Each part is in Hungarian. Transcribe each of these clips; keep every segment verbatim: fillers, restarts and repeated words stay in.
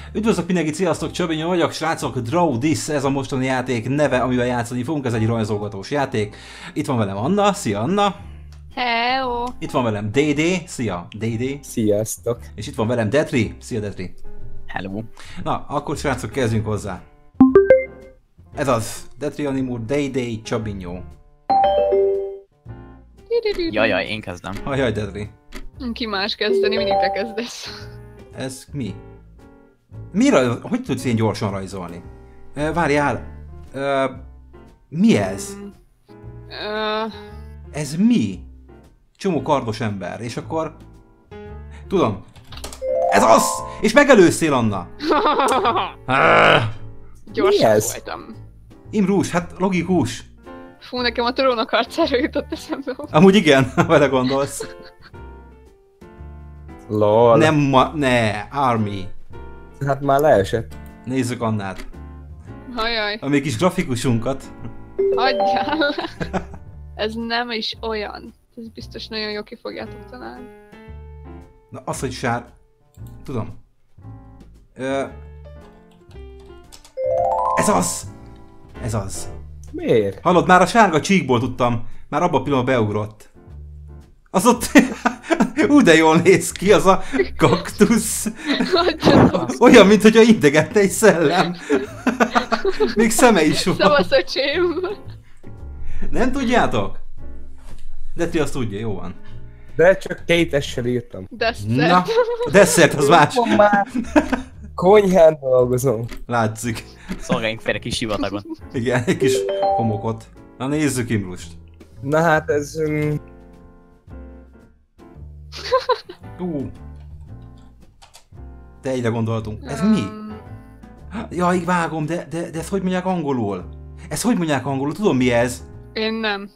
Üdvözlök mindenkit, sziasztok, Csöbinyó vagyok, srácok, Draw This, ez a mostani játék neve, amivel játszani fogunk, ez egy rajzolgatós játék. Itt van velem Anna, szia Anna! Hello! Itt van velem Dédé, szia Dédé! Sziasztok! És itt van velem Detri, szia Detri! Hello! Na, akkor srácok, kezdjünk hozzá. Ez az, Detri Animur, Dédé, Csöbinyó. Jajjaj, én kezdem. Hajjaj, Detri. Ki más kezdeni, mindig te kezdesz. Ez mi? Mire, hogy tudsz ilyen gyorsan rajzolni? Uh, várjál, uh, mi ez? Uh, Ez mi? Csomó kardos ember, és akkor... Tudom. Ez az! És megelőztél, Anna! Ah, Gyorsan ez? voltam. Imrús, hát logikus. Fú, nekem a trónok harcára jutott eszembe. Amúgy igen, vele gondolsz. Lol. Nem ma... Ne, Army. Hát már leesett. Nézzük Annát. Hajjaj, A még kis grafikusunkat. hagyjál! Ez nem is olyan. Ez biztos nagyon jó, ki fogjátok találni. Na, az, hogy sár... Tudom. Ö... Ez az! Ez az. Miért? Hallod, már a sárga csíkból tudtam. Már abban a pillanatban beugrott. Az ott... Ú, de jól néz ki az a kaktusz. Hagyjatok! Olyan, mintha idegette egy szellem. Még szeme is van. Szavasz, öcsém! Nem tudjátok? De ti azt tudja, jó van. De csak két essel írtam. De Na, szert. desszert az más. Van már. Konyhán dolgozom. Látszik. Szolgáljunk fel egy kis sivatagon. Igen, egy kis homokot. Na nézzük Imrust. Na hát ez... Um, Ú. De egyre gondoltunk. Ez mi? Jaj, vágom, de, de, de ezt hogy mondják angolul? Ezt hogy mondják angolul? Tudom mi ez? Én nem.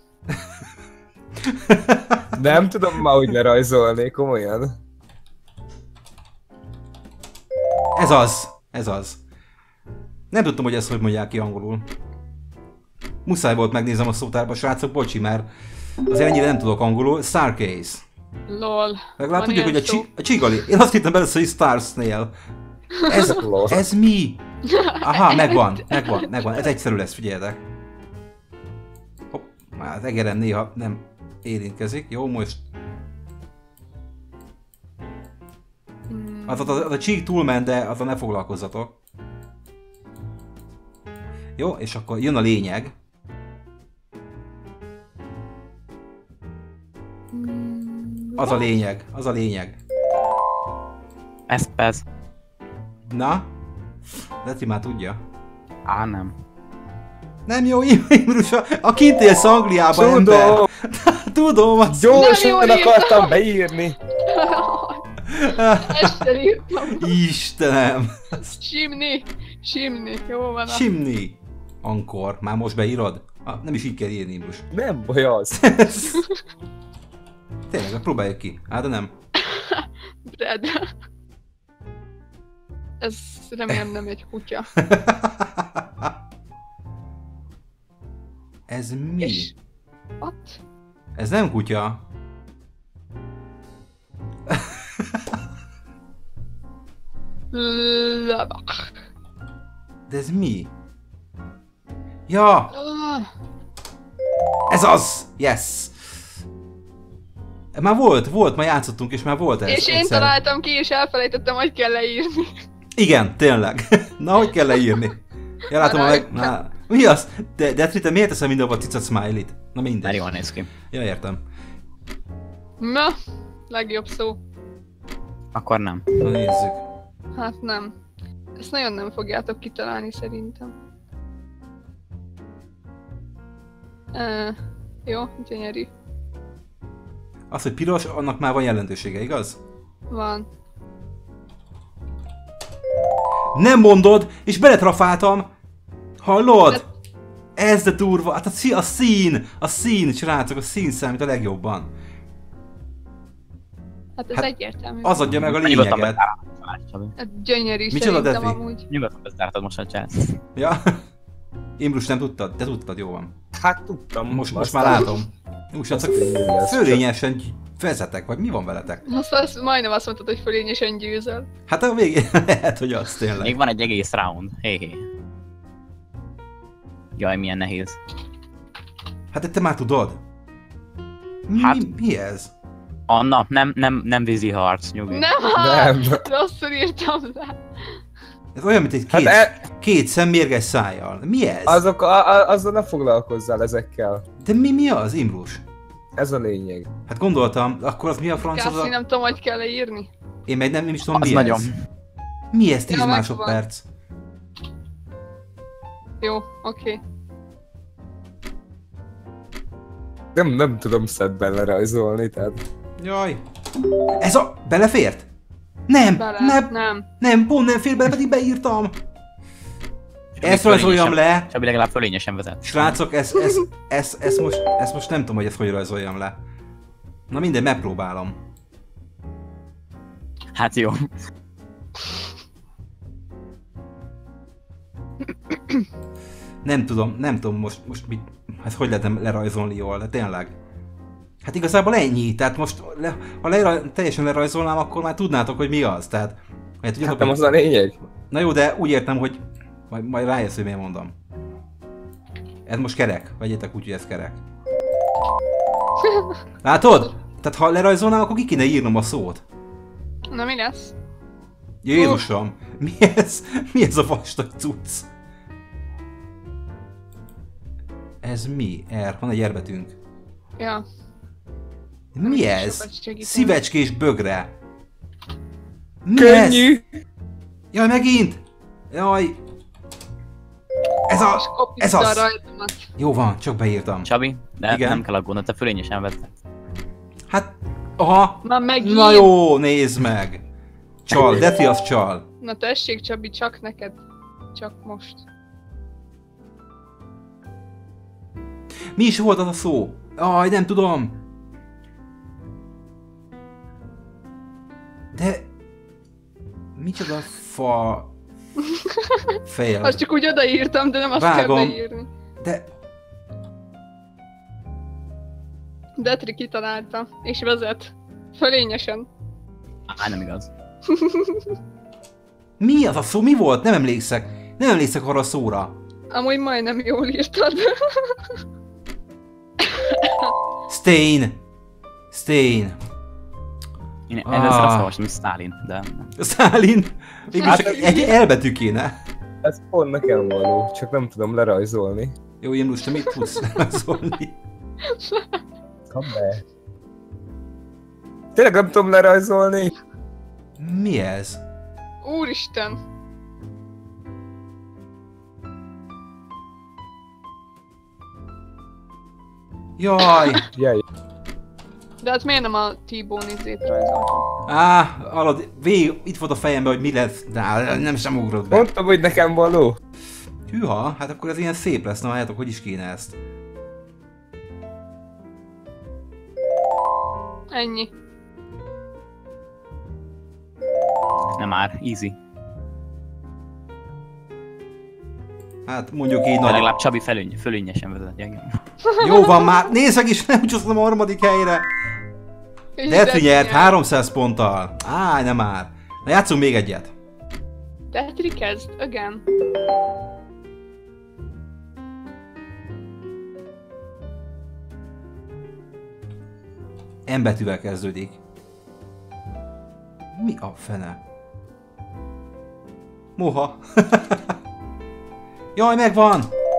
nem tudom már úgy lerajzolni, komolyan. Ez az. Ez az. Nem tudtam, hogy ezt hogy mondják ki angolul. Muszáj volt megnézem a szótárba, srácok, bocsi, mert azért ennyire nem tudok angolul. Starcase. Lol. Legalább Van tudjuk, hogy a, ilyen szó? csi, a csigali. Én azt hittem először, hogy Star Snail. Ez, Lol. ez mi? Aha, megvan, megvan, megvan. Ez egyszerű lesz, figyeljetek. Hopp, már az egerem néha nem érintkezik. Jó, most... Hmm. Az, az, az a csík túlment, de azzal ne foglalkozzatok. Jó, és akkor jön a lényeg. Az a lényeg, az a lényeg. Ez pez. Na? Leti már tudja. Á, nem. Nem jó, Imrus, a kint élsz Angliában, ember. Tudom! Tudom, azt... Gyorsan jól írtam. akartam beírni! Ezt sem írtam. Istenem! Simni. Simni. Jó van. a- Simni! Ankor, már most beírod? Ah, nem is így kell írni, Imrus. Nem baj az. Tényleg, próbáljuk ki. Á, de nem. Brad. Ez remélem nem egy kutya. Ez mi? És... What? Ez nem kutya. Lavak. De ez mi? Ja! Ah, Ez az! Yes! Már volt, volt, már játszottunk, és már volt ez. és én egyszer. találtam ki, és elfelejtettem, hogy kell leírni. Igen, tényleg. Na, hogy kell leírni? Ja, látom, a meg... Na, mi az? De, de te miért teszem mindenhol a cica smiley-t? Na Már mindegy. jól néz ki. Ja, értem. Na, legjobb szó. Akkor nem. Na nézzük. Hát nem. Ezt nagyon nem fogjátok kitalálni szerintem. Uh, jó, gyönyörű. Az, hogy piros, annak már van jelentősége, igaz? Van. Nem mondod, és beletrafáltam! Hallod? De- Ez de durva, hát a, szí- a szín, a szín, srácok, a szín számít a legjobban. Hát ez Hát, egyértelmű. Az adja meg a Nyugodtan lényeget. bezárhatod, Csabi. Hát gyönyörű Micsoda, szerintem Defi? amúgy. Nyugodtan bezárhatod most a chat. Ja? Imrus, nem tudtad? Te tudtad, jó van. Hát tudtam. Most, most aztán- már látom. Úgy, srácok, Tényleg ez fölényesen Vezetek, vagy mi van veletek? Azt, azt majdnem azt mondtad, hogy fölényesen győzöl. Hát a végén lehet, hogy az tényleg. Még van egy egész round. Hé hé. Jaj, milyen nehéz. Hát te már tudod? Mi, Hát- mi, mi ez? Anna, nem, nem, nem vízi harc, nyugi. Nem, hát! Nem. Rosszul írtam le. Ez olyan, mint egy Hát két, e, két szemmérges szájjal. Mi ez? azok, a, a, azzal ne foglalkozzál ezekkel. De mi, mi az, Imrus? Ez a lényeg. Hát gondoltam, akkor az mi a franc az Kászi, a... nem tudom, hogy kell leírni. Én meg nem, nem is tudom, Az mi nagyon. ez. Mi ez? tíz Ja, megvan. másodperc. Jó, oké. Nem, nem tudom szedben lerajzolni, tehát... Jaj. Ez a... Belefért? Nem, Bele. nem, Nem. nem, pont nem fér bele, pedig beírtam. Ezt rajzoljam le. Csabi legalább fölényesen vezet. Srácok, ezt, ezt, ezt, ezt, most, ezt most nem tudom, hogy ezt hogy rajzoljam le. Na mindegy, megpróbálom. Hát jó. Nem tudom, nem tudom most, most mit, hát hogy lehetem lerajzolni jól, de tényleg. Hát igazából ennyi, tehát most le, ha leraj, teljesen lerajzolnám, akkor már tudnátok, hogy mi az, tehát... Mert tudjátok, Hát nem hogy- az a lényeg. Na jó, de úgy értem, hogy majd, majd rájössz, hogy miért mondom. Ez most kerek, vegyétek úgy, hogy ez kerek. Látod? Tehát ha lerajzolnám, akkor ki kéne írnom a szót. Na mi lesz? Jézusom! Mi ez? Mi ez a vastag cucc? Ez mi? R, van egy R betűnk. Ja. Mi ez? sokat segíteni. Szívecskés bögre. Mi ez? Könnyű! Jaj, megint! Jaj! Ez És a... kopjuk ez a az. rajzomat. Jó van, csak beírtam. Csabi, de Igen. nem kell aggódnod, te fölényesen vezet. Hát... Aha! Már megint. Na jó, nézd meg! Csal, Defi az csal. Na tessék, Csabi, csak neked. Csak most. Mi is volt az a szó? Aj, nem tudom. De... Micsoda fa... Fejjel. Azt csak úgy odaírtam, de nem azt Vágom. kell beírni. De... Detri kitalálta. És vezet. Fölényesen. Á, nem igaz. Mi az a szó? Mi volt? Nem emlékszek. Nem emlékszek arra a szóra. Amúgy majdnem jól írtad. Stain. Stain. Én Ah. először azt olvastam, hogy Stalin, de nem. Szálin. Mégis Hát csak ez- egy elbetű kéne. Ez pont nekem való, csak nem tudom lerajzolni. Jó, Imrus, te mit tudsz szólni? Kapd be. Tényleg nem tudom lerajzolni? Mi ez? Úristen. Jaj! Jaj. De hát miért nem a T-Bone izét rajzoltam? Á, hallod, végig itt volt a fejemben, hogy mi lesz, de á, nem sem ugrott be. Mondtam, hogy nekem való. Hűha, hát akkor ez ilyen szép lesz, na látjátok, hogy is kéne ezt. Ennyi. Nem már, easy. Hát mondjuk így De nagy. legalább Csabi felőny, fölényesen vezet. Ja, igen. Jó van már, nézd meg is, nem csúszom a harmadik helyre. És Detri nyert nyert. háromszáz ponttal. Á, nem már. Na játszunk még egyet. Detri kezd, again. M betűvel kezdődik. Mi a fene? Moha. Jaj, megvan!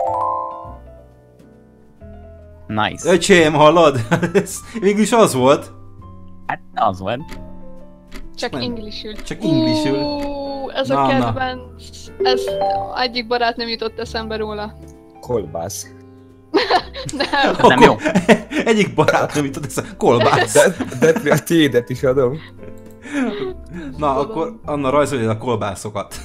Nice. Öcsém, hallod? Ez végülis az volt. Hát az volt. Csak nem. Englishül. Csak Englishül. Ú, ez Na, a na. kedvenc. Ez egyik barát nem jutott eszembe róla. Kolbász. Nem. Ez nem jó. Egyik barát nem jutott ez a kolbász. De, de a tiédet is adom. Na, akkor Anna rajzolja a kolbászokat.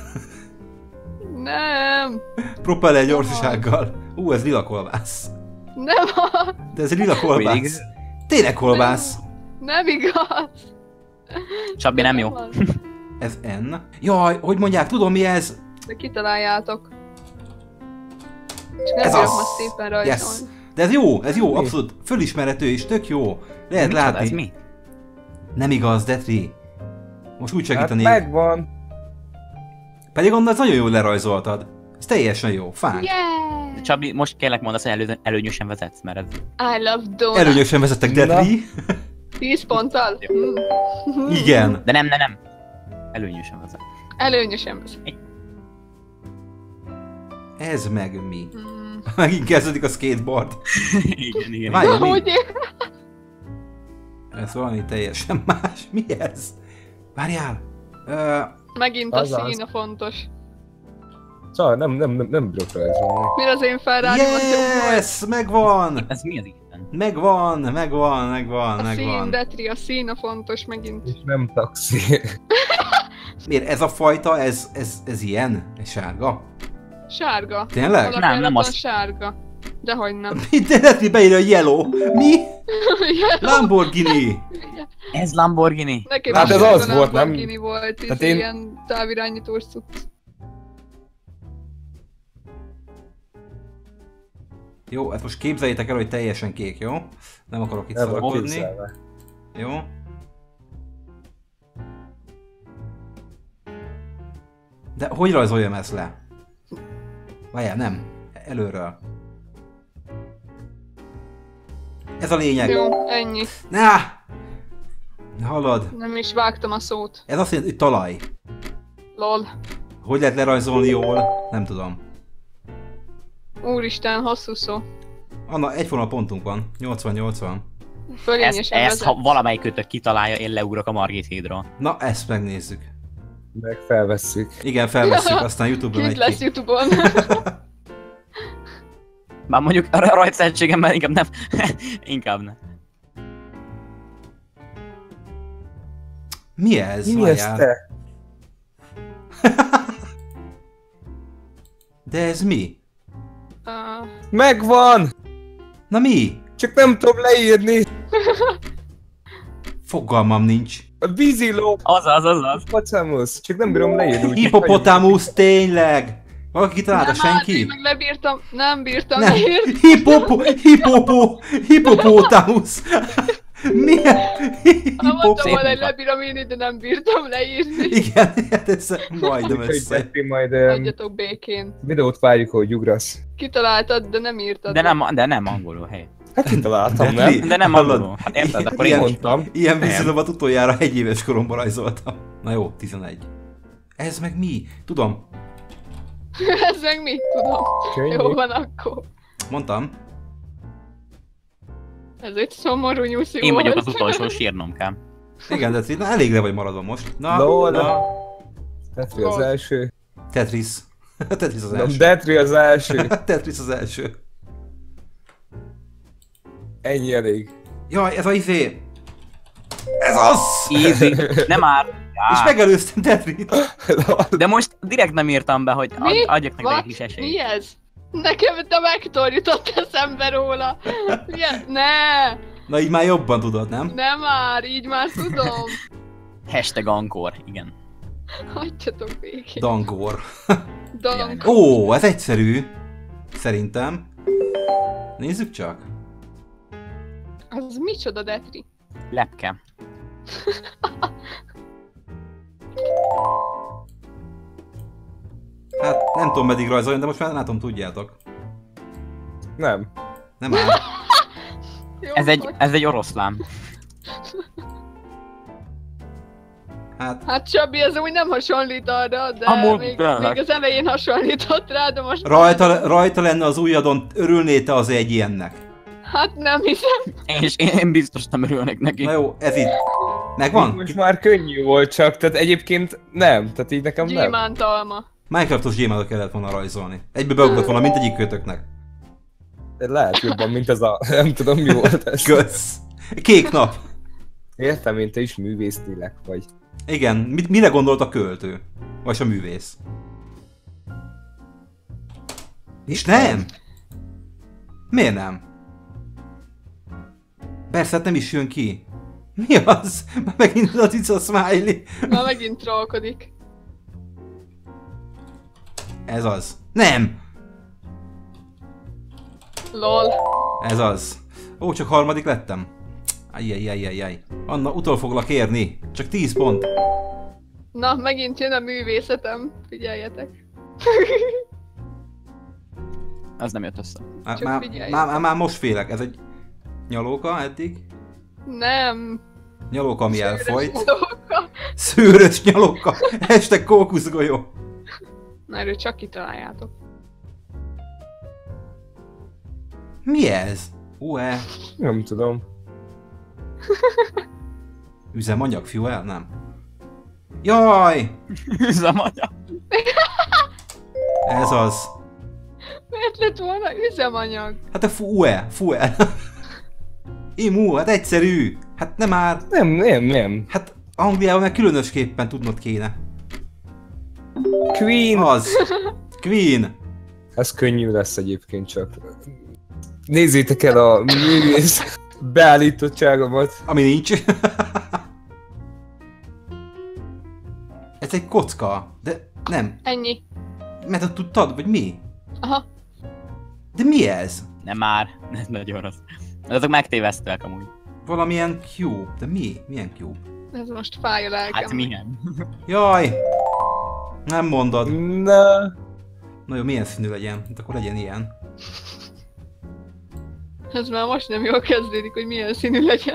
Nem. Propeller gyorsasággal. Ú, ez lila kolbász. Nem az. De ez lila Mindig. kolbász. Tényleg kolbász. Nem igaz. Csabi nem jó. az. Ez N. Jaj, hogy mondják, tudom mi ez? De kitaláljátok. Csak nem Ez bírok az. ma szépen Yes. rajzolni. De ez jó, ez jó, Mi? abszolút fölismerhető és tök jó. Lehet Micsoda, látni. ez mi? Nem igaz, Detri. Most úgy Hát segítenék. megvan. Pedig onnan nagyon jól lerajzoltad. Ez teljesen jó. Fán. Yeah! Csabi, most kérlek mondasz, hogy elő, előnyösen vezetsz, mert ez... I love donuts. Előnyösen vezettek, Detri. tíz ponttal? Mm. Igen. De nem, nem, nem. Előnyösen vezet. Előnyösen vezet. Ez meg mi? Mm. Megint kezdődik a skateboard. igen, igen. Várj, mi? Hogy én? Ez valami teljesen más. Mi ez? Várjál. Ö, Megint Az a az. szín a fontos. Szóval nem, nem, nem, nem bírok rajzolni. Mi az én felrádiómat? yes! Megvan! Ez mi az Isten? Megvan, megvan, megvan, A szín, megvan. Detri, a szín a fontos megint. És nem taxi. Miért ez a fajta, ez, ez, ez ilyen? Ez sárga? Sárga. Tényleg? Alapjáraton Nem, nem az. sárga. Dehogy nem. Mi? De Detri beírja a yellow. Mi? Lamborghini. Ez Lamborghini? Nekem Hát is ez sárga az volt, nem? Lamborghini volt, és Tehát én- ilyen távirányítós cucc. Jó, hát most képzeljétek el, hogy teljesen kék, jó? Nem akarok itt El van szarakodni. képzelve. Jó? De hogy rajzoljam ezt le? Várjál, nem. Előről. Ez a lényeg. Jó, ennyi. Na! Hallod? Nem is vágtam a szót. Ez azt jelenti, hogy talaj. Lol. Hogy lehet lerajzolni jól? Nem tudom. Úristen, hosszú szó. Anna, egyforma pontunk van. nyolcvan-nyolcvan. Ezt, Fölényesen ezt ha vezet. valamelyikőtök kitalálja, én leugrok a Margit hídról. Na, ezt megnézzük. Meg felvesszük. Igen, felvesszük, aztán YouTube-ra Kint megy lesz ki. Youtube-on. Már mondjuk a rajzszertségemmel inkább nem. inkább nem. Mi ez? Mi ez Várjál. te? De ez mi? uh, Megvan! Na mi? Csak nem tudom leírni. Fogalmam nincs. A víziló. Az az, az az. Pocamus. Csak nem bírom leírni. úgyhogy- Hippopotamus, tényleg! Valaki kitalálta, nem áll, én senki? meg lebírtam. Nem bírtam Nem, leírni. hippopo, hippopo, hippopotamus! Mi? Nem mondtam Hippopo... volna, hogy lebírom írni, de nem bírtam leírni. Igen, hát ez majdnem Úgyhogy össze. Betty majd um, Hagyjatok békén. videót várjuk, hogy ugrasz. Kitaláltad, de nem írtad. De nem, de nem angolul, hely. Hát kitaláltam, Betty, nem? De nem hallod? angolul. Hát érted, akkor Ilyen- én Mondtam. Ilyen Nem. vízilovat utoljára egy éves koromban rajzoltam. Na jó, tizenegy. Ez meg mi? Tudom, Ez meg mi? Tudom. Könnyű. Jó van akkor. mondtam. Ez egy szomorú nyuszi Én vagyok volt. az utolsó, sírnom kell. Igen, de na, elég le vagy maradva most. Na, No, na. no. Tetri az Gól. első. Tetris. Tetris az Nem, első. Detri az első. Tetris az első. Ennyi elég. Jaj, ez a izé. Ez az! Easy. Nem már. És Já. megelőztem Tetrit. De most direkt nem írtam be, hogy Mi? ad, adjak neki Va? egy kis Mi esélyt. ez? Nekem a Vektor jutott eszembe róla. Milyen? Ne! Na így már jobban tudod, nem? Nem már, így már tudom. Hashtag Ankor, igen. Hagyjatok békén. Dangor. Dank. Ó, ez egyszerű. Szerintem. Nézzük csak. Az micsoda, Detri? Lepke. Hát nem tudom meddig rajzoljon, de most már látom tudjátok. Nem. Nem áll. Jó, Ez egy, vagy. ez egy oroszlán. Hát Hát Csabi, ez úgy nem hasonlít arra, de Amúgy még, tényleg. még az elején hasonlított rá, de most... rajta, rajta lenne az ujjadon, örülnél te az egy ilyennek. Hát nem hiszem. És én, én biztos nem örülnek neki. Na jó, ez itt. Megvan? Most már könnyű volt csak, tehát egyébként nem. Tehát így nekem nem. Gyémánt alma. Minecraftos gyémántot kellett volna rajzolni. Egybe beugrott volna mindegyik kötöknek. De lehet jobban, mint ez a... Nem tudom mi volt ez. Kösz. Kék nap. Értem, én te is művésztélek vagy. Igen, mit, mire gondolt a költő? Vagy a művész? És nem? Miért nem? Persze, hát nem is jön ki. Mi az? Már megint az itt a smiley. Már megint trollkodik. Ez az. Nem! Lol. Ez az. Ó, csak harmadik lettem. Ajjajjajjajjaj. Anna, utol foglak érni. Csak tíz pont. Na, megint jön a művészetem. Figyeljetek. Az nem jött össze. Már, Csak már, figyelj. már, már most félek. Ez egy nyalóka eddig. Nem. Nyalóka, ami Szőrös elfolyt. nyalóka. Szőrös nyalóka. Hashtag kókuszgolyó. Na, erről csak kitaláljátok. Mi ez? Ue. Nem tudom. Üzemanyag, fuel? Nem. Jaj! Üzemanyag. Ez az. Miért lett volna üzemanyag? Hát a fue, fuel. Imu, hát egyszerű. Hát nem már. Nem, nem, nem. Hát Angliában meg különösképpen tudnod kéne. Queen! Az. Queen. Ez könnyű lesz egyébként csak. Nézzétek el a művész beállítottságomat. Ami nincs. Ez egy kocka. De nem. Ennyi. Mert ott tudtad, vagy mi? Aha. De mi ez? Nem már. Ez nagyon rossz. Azok megtévesztőek amúgy. Valamilyen cube. De mi? Milyen cube? Ez most fáj a lelkem. Hát milyen? Jaj! Nem mondod. Na. Na jó, milyen színű legyen? Hát akkor legyen ilyen. Ez már most nem jól kezdődik, hogy milyen színű legyen.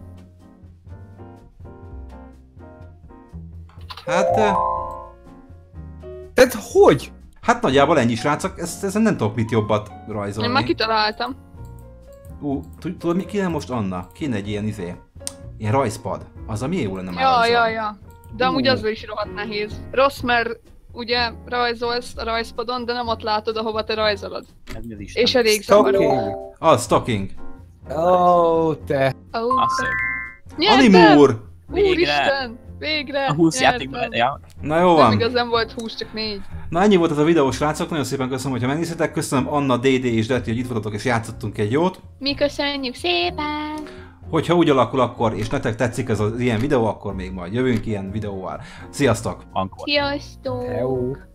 Hát... eh, Tehát hogy? Hát nagyjából ennyi, srácok. Ezt, ezen nem tudok mit jobbat rajzolni. Én már kitaláltam. Ú, tud- tudod mi kéne most, Anna? Kéne egy ilyen izé. Ilyen rajzpad. Az, ami jó lenne már Ja, rajzolni. ja, ja. De amúgy Ú. az is rohadt nehéz. Rossz, mert ugye rajzolsz a rajzpadon, de nem ott látod, ahova te rajzolod. Ez mi az Isten? És elég zavaró. Stalking. Az, stocking. Ó, te. Oh, Az szép. nyertem! Animúr! Végre! Úristen! Végre! A húsz nyertem. játékban, ja. Na jó Nem van. igazán volt húsz, csak négy. Na ennyi volt ez a videó, srácok. Nagyon szépen köszönöm, hogyha megnéztétek. Köszönöm Anna, dé dé és Deti, hogy itt voltatok és játszottunk egy jót. Mi köszönjük szépen! Hogyha úgy alakul akkor, és nektek tetszik ez az ilyen videó, akkor még majd jövünk ilyen videóval. Sziasztok! Ankor. Sziasztok! Hello.